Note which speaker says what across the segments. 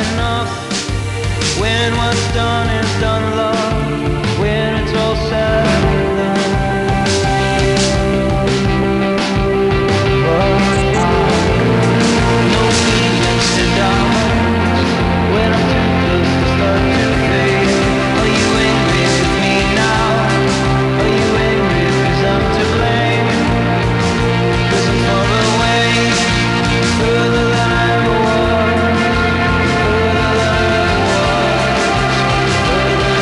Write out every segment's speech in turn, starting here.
Speaker 1: enough. When what's done is done, love. When it's all said and done. No feelings to diamonds. When I'm too close to start to fade. Are you angry with me now? Are you angry 'cause I'm to blame? 'Cause I'm far away, further than I ever was, further than I ever was, further than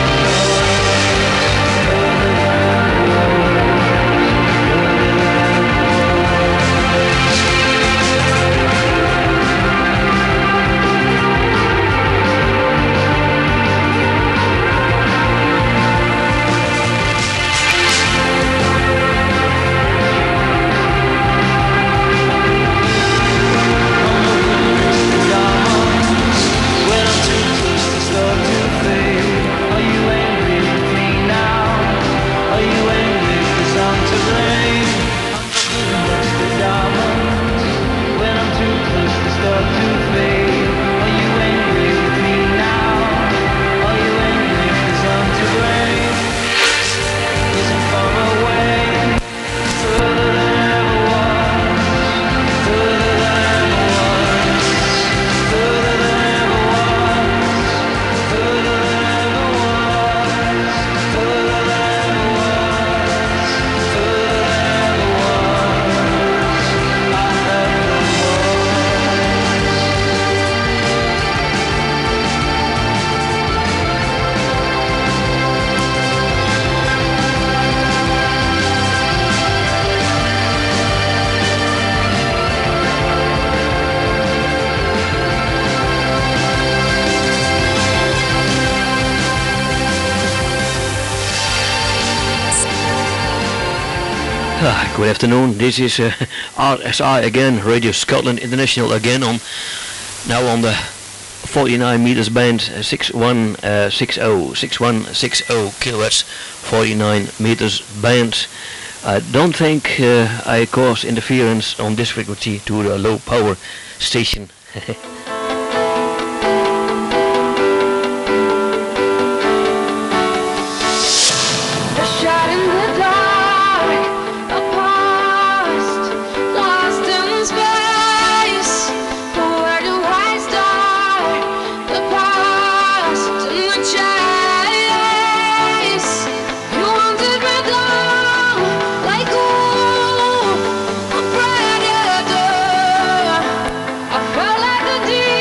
Speaker 2: Good afternoon, this is RSI again, Radio Scotland International again, on now on the 49 meters band, 6160 kHz, 49 meters band. I don't think I cause interference on this frequency to the low power station.
Speaker 3: I felt like a demon.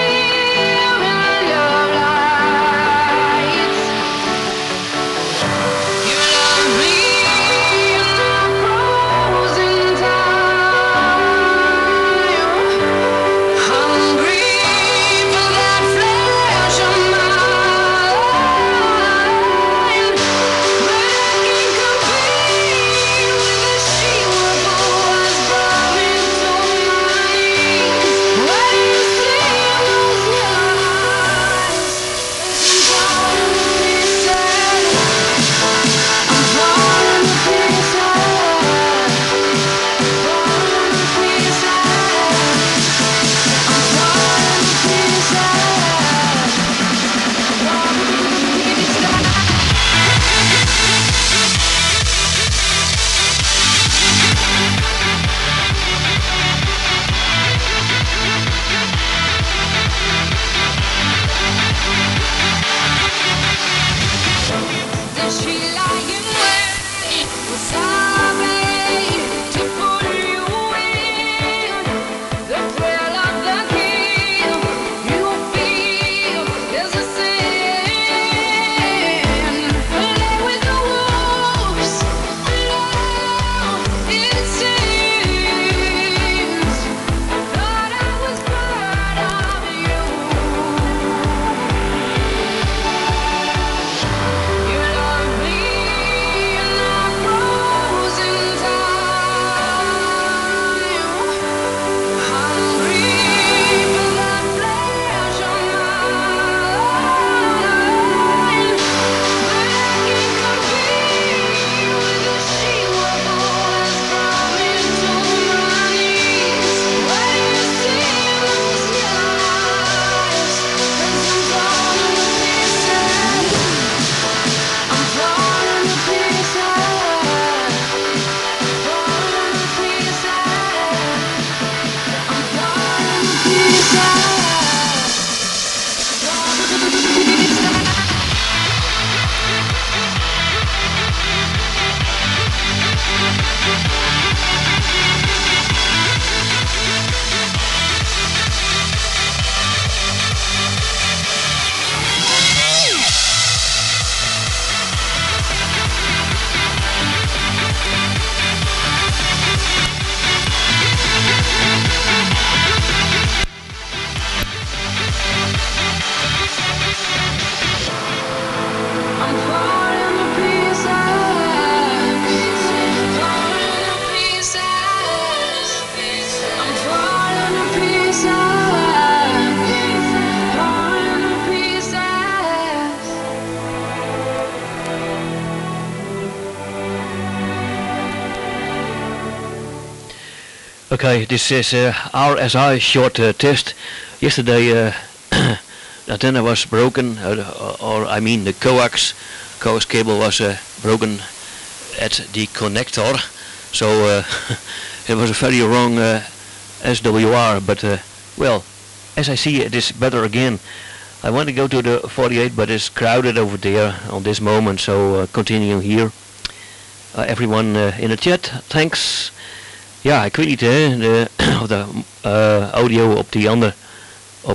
Speaker 2: Okay, this is RSI short test. Yesterday antenna was broken, or I mean the coax cable was broken at the connector, so it was a very wrong SWR, but well, as I see it is better again. I want to go to the 48, but it's crowded over there on this moment, so continue here. Everyone in the chat, thanks. Ja, ik weet niet de audio op die andere, op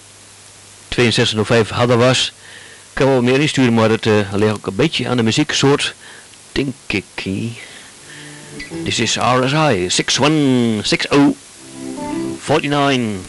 Speaker 2: 6205 hadden was. Ik kan wel meer insturen, maar het ligt ook een beetje aan de muzieksoort, denk ik. This is RSI 616049.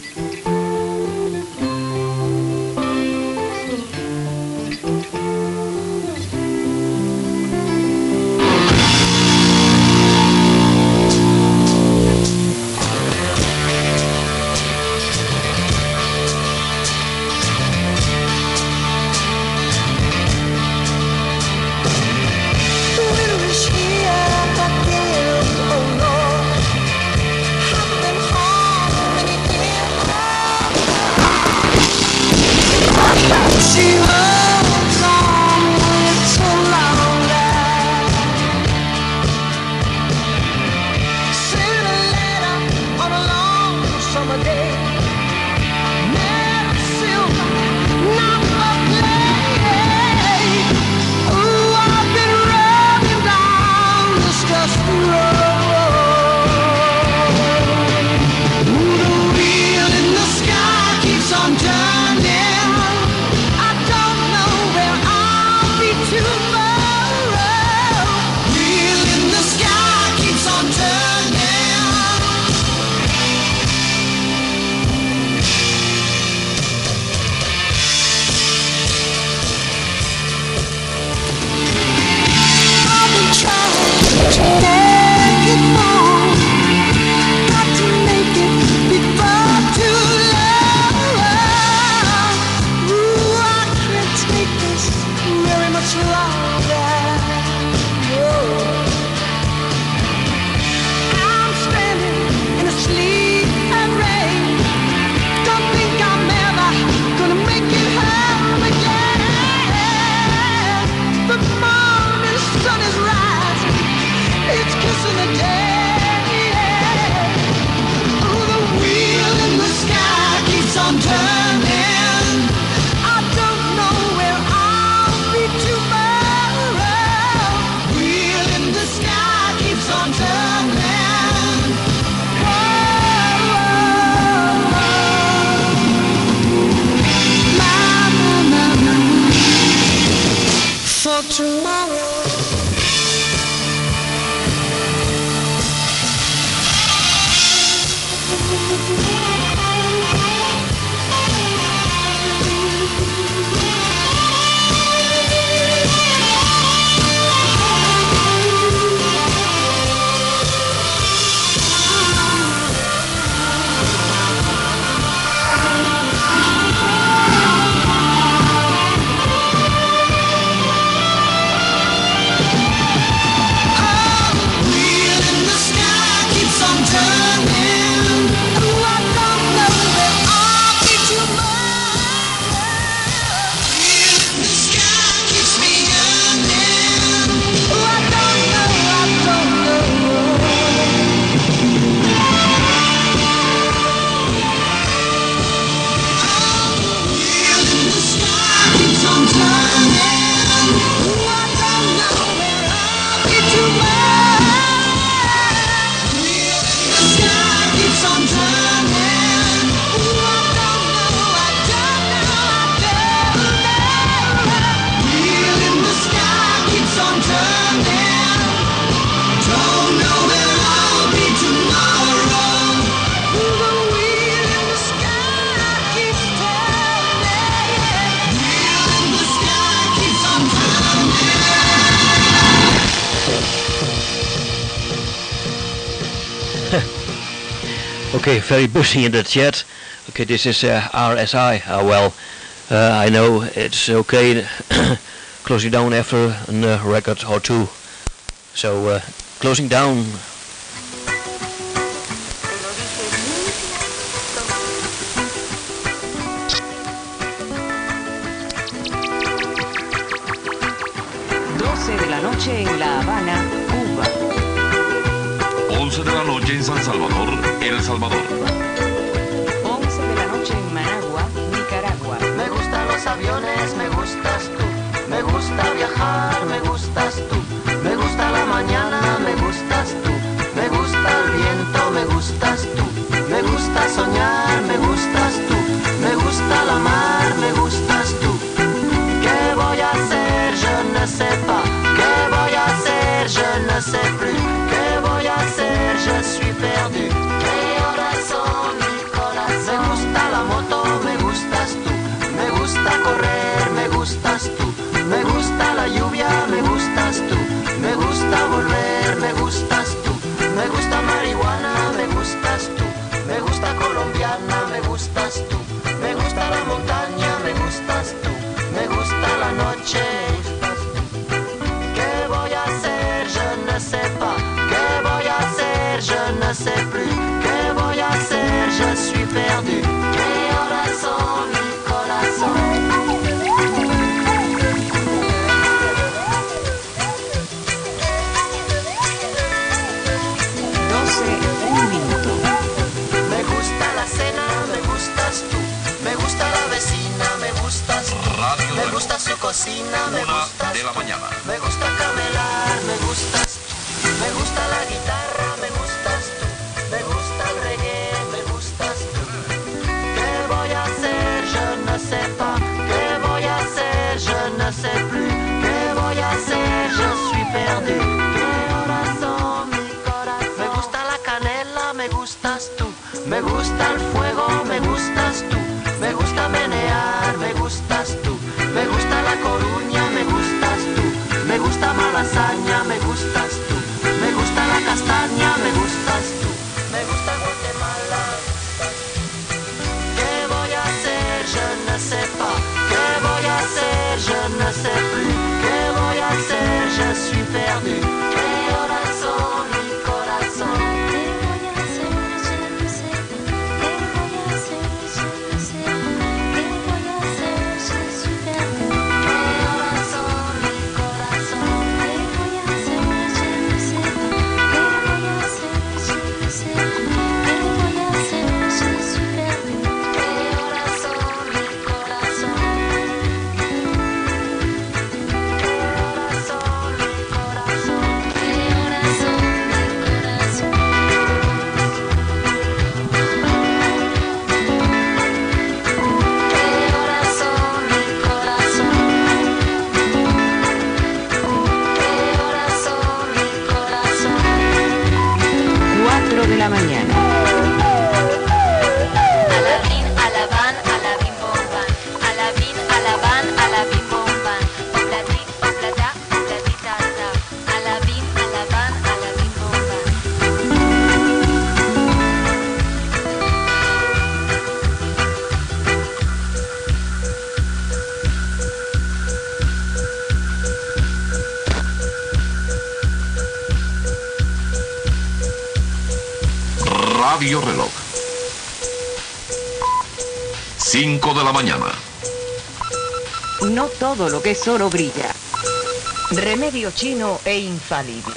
Speaker 2: Okay, very busy in the chat. Okay, this is RSI. Well, I know it's okay closing down after a record or two. So, closing down.
Speaker 3: noche en La Habana, Cuba.
Speaker 4: 11 de la noche en San Salvador, El Salvador.
Speaker 3: 11 de la noche en Managua, Nicaragua.
Speaker 1: Me gustan los aviones, me gustas tú. Me gusta viajar, me gustas tú. Me gusta la mañana, me gustas tú. Me gusta el viento, me gustas tú. Me gusta soñar, me gustas tú. Me gusta la mar, me gustas tú. ¿Qué voy a hacer? Je ne sais pas. ¿Qué voy a hacer? Je ne sais plus. ¿Qué voy a hacer? Je suis perdu. ¿Qué horas son, mi corazón? Me gusta la moto, me gustas tú. Me gusta correr, me gustas tú. Me gusta la lluvia, me gustas tú. Me gusta volver, me gustas tú. Me gusta marihuana, me gustas tú. Me gusta colombiana, me gustas tú. Me gusta la montaña, me gustas tú. Me gusta la noche, me gustas tú. ¿Qué voy a hacer? Je ne sais pas. ¿Qué voy a hacer? Je ne sais plus. ¿Qué voy a hacer? Je suis perdu. ¿Qué horas son, mi corazón?
Speaker 3: 1 minuto.
Speaker 1: Me gusta la cena, me gustas tú. Me gusta la vecina, me gustas tú.
Speaker 4: Radio
Speaker 1: Me
Speaker 4: de
Speaker 1: gusta su cocina, me
Speaker 4: 1
Speaker 1: gustas
Speaker 4: de la
Speaker 1: tú.
Speaker 4: mañana.
Speaker 1: Me gusta camelar, me gustas tú. Me gusta la guitarra, me gustas tú. Me gusta el reggae, me gustas tú. ¿Qué voy a hacer? Je ne sais pas. ¿Qué voy a hacer? Je ne sais plus. ¿Qué voy a hacer? Je suis perdu. ¿Qué horas son, mi corazón? Me gusta la canela, me gustas tú. Me gusta el fuego, me gustas tú. Me gusta menear, me gustas tú. Me gusta La Coruña, me gustas tú. Me gusta Malasaña, me gustas tú. Me gusta la castaña, me gustas tú. Me gusta Guatemala, me gustas tú. ¿Qué voy a hacer? Je ne sais pas. ¿Qué voy a hacer? Je ne sais plus. ¿Qué voy a hacer? Je suis perdu. ¿Qué horas son, mi corazón?
Speaker 3: De la mañana.
Speaker 5: Alabín, alabán, alabín, bomban. Alabín, alabán, alabín, bomban. Oblati, oblata, oblatita, ta. Alabín, alabán, alabín, bomban.
Speaker 4: Radio Reloj. 5 de la mañana.
Speaker 3: No todo lo que es oro brilla. Remedio chino e infalible.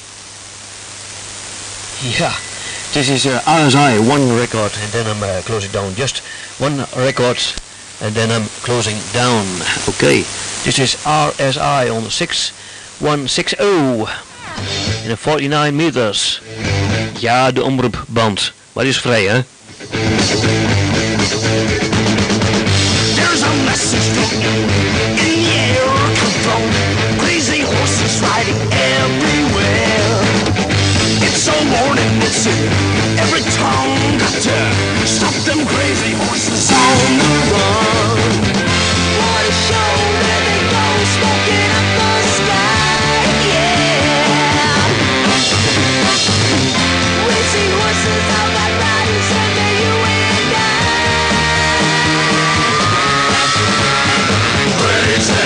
Speaker 2: Yeah, this is RSI, one record, and then I'm closing down. Just one record, and then I'm closing down. Okay, this is RSI on 6160 in a 49 meters. Ja, de omroepband. Maar die is vrij, hè?
Speaker 6: There's a message from you in the air control. Crazy horses riding everywhere. It's a warning, it's here. Every tongue got to stop them crazy horses on the run. What a show, there they go, smoking up the sky, yeah. Racing horses, all got riders under you and I. Crazy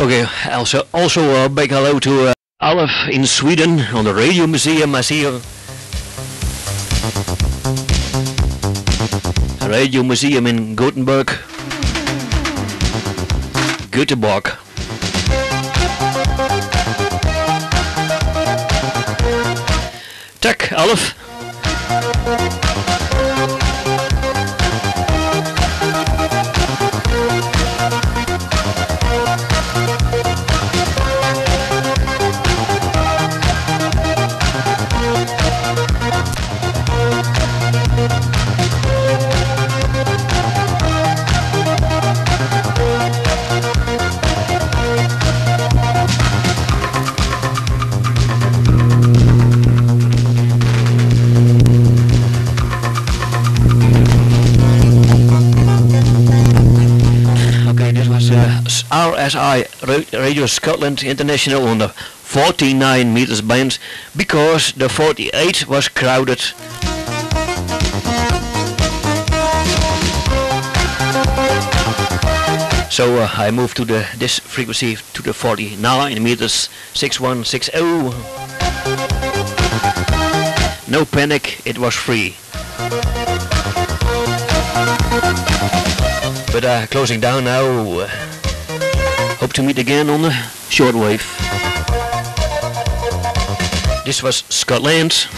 Speaker 2: Okay, also a big hello to Alf in Sweden on the Radio Museum. I see you. Radio Museum in Gothenburg. Göteborg. Tack Alf. RSI Radio Scotland International on the 49 meters band because the 48 was crowded. So I moved to this frequency to the 49 meters 6160. No panic, it was free. But closing down now. Hope to meet again on the shortwave. This was Scotland.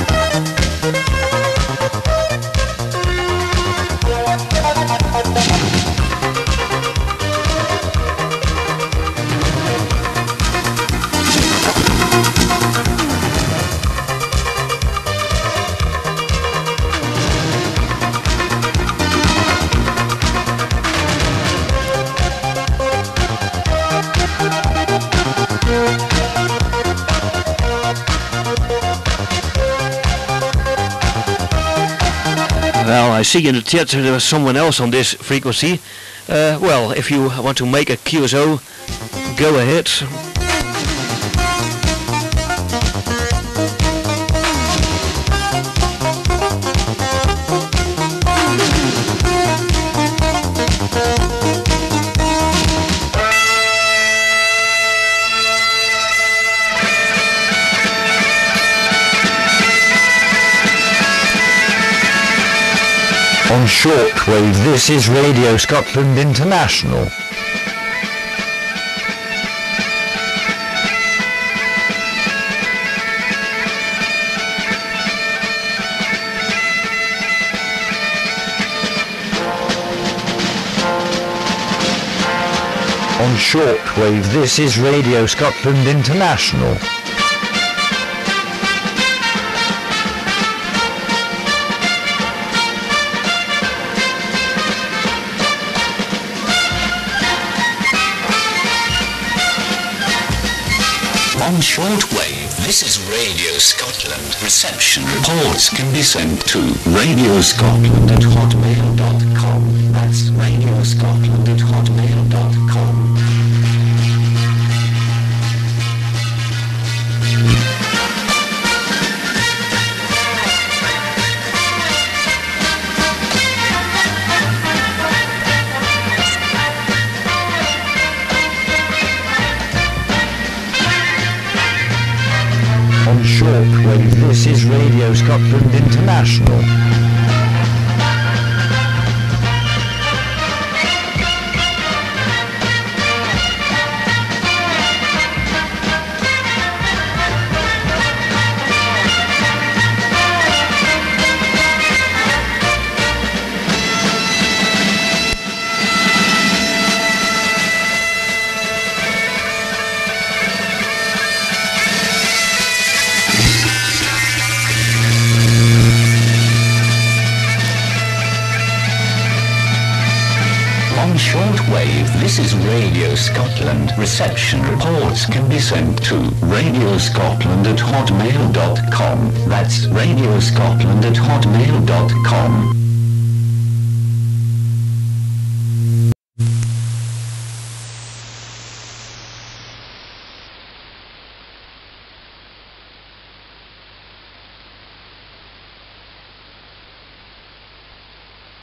Speaker 2: Well, I see in the chat there was someone else on this frequency. Well, if you want to make a QSO, go ahead.
Speaker 7: On shortwave, this is Radio Scotland International. On shortwave, this is Radio Scotland International.
Speaker 8: On shortwave, this is Radio Scotland. Reception reports can be sent to radioscotland@hotmail.com. That's radioscotland@hotmail.com.
Speaker 7: On shortwave, this is Radio Scotland International.
Speaker 8: On shortwave, this is Radio Scotland. Reception reports can be sent to radioscotland@hotmail.com. That's radioscotland@hotmail.com.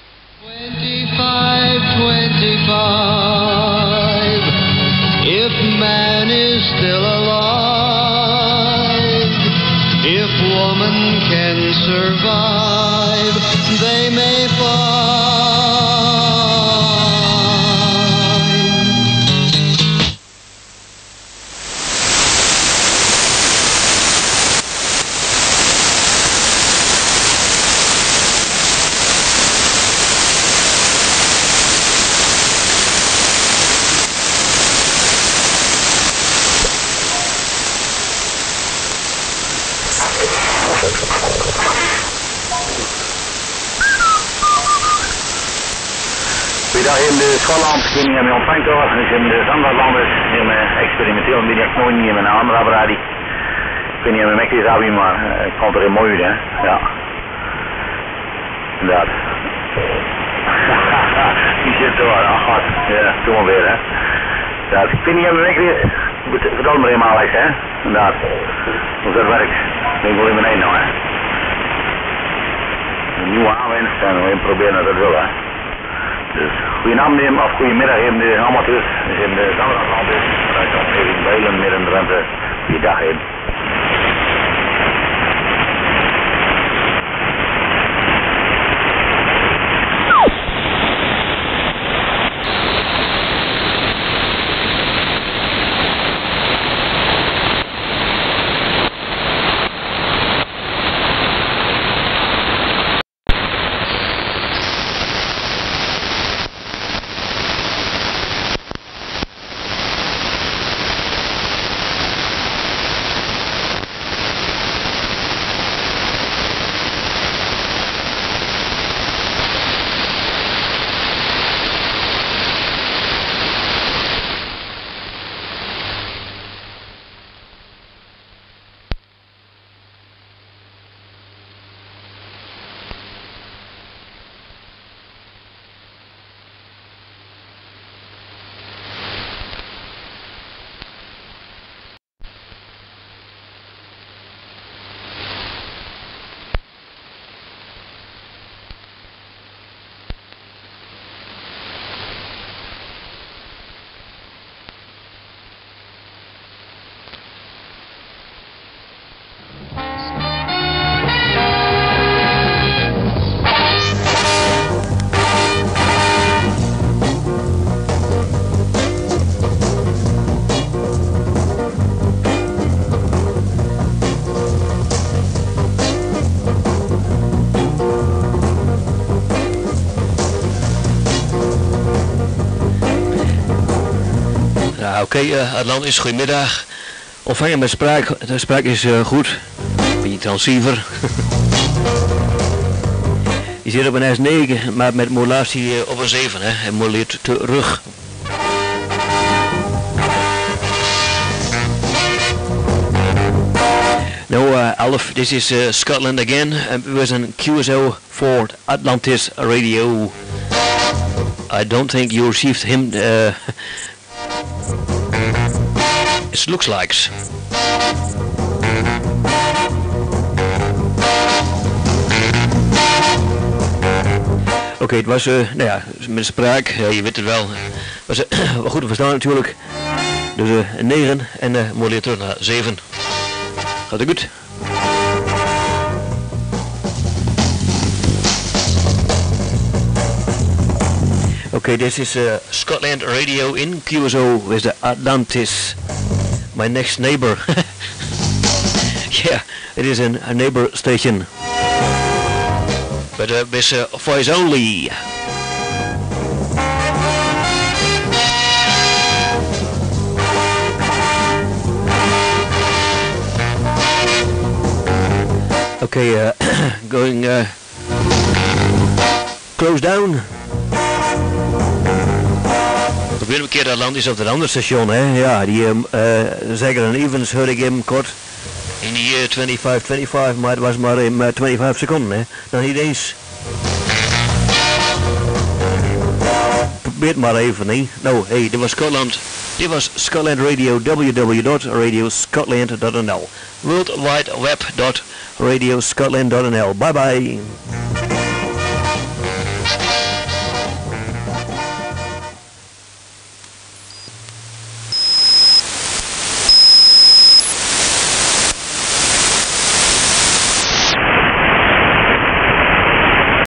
Speaker 1: If
Speaker 9: Goeiedag in de Schotland, ik ben hier met ontvangt hoor. Dus in de Zandvoortlanders, in mijn experimenteel ben ik nooit niet met een andere apparaat. Ik ben hier met Mekties Abi, maar ik vond het er mooi uit, hè. Ja. Inderdaad. Die zit er wel, ach god. Ja, doe maar weer, hè. Ja, ik ben hier met Mekties, vertel me eenmaal eens, hè. Inderdaad. Hoe dat werkt, ben ik wel in beneden nou, hè. Een nieuwe aanwinst en we proberen dat wel, hè. Dus goedenavond of goedemiddag in de amateurs, dus in de Zandvoortlanders, vanuit de omgeving Beilen, midden Drenthe. Goeiedag in.
Speaker 2: Oké, Atlantis, goedemiddag. Ontvangen met spraak. De spraak is goed. Beetje transceiver. Je zit op een S9, maar met modulatie op een 7, hè. En moduleert terug. No, Alf, this is Scotland again. It was an QSO for Atlantis Radio. I don't think you received him. It looks like. Oké, het was, nou ja, met spraak, je weet het wel. Was wel goed te verstaan natuurlijk. Dus een 9 en moduleer terug naar 7. Gaat het goed? Okay, this is Scotland Radio in QSO with the Atlantis. My next neighbor. Yeah, it is a neighbor station. But with voice only. Okay, going close down. Weer een keer Atlantis op het andere station, hè. Ja, die Zegger en Evans hoorde ik hem kort in die 25, maar het was maar in 25 seconden, hè. Dan niet eens. Probeer het maar even, hè. Nou, hey, dit was Scotland. Dit was Scotland Radio, www.radioscotland.nl, worldwideweb.radioscotland.nl. Bye bye.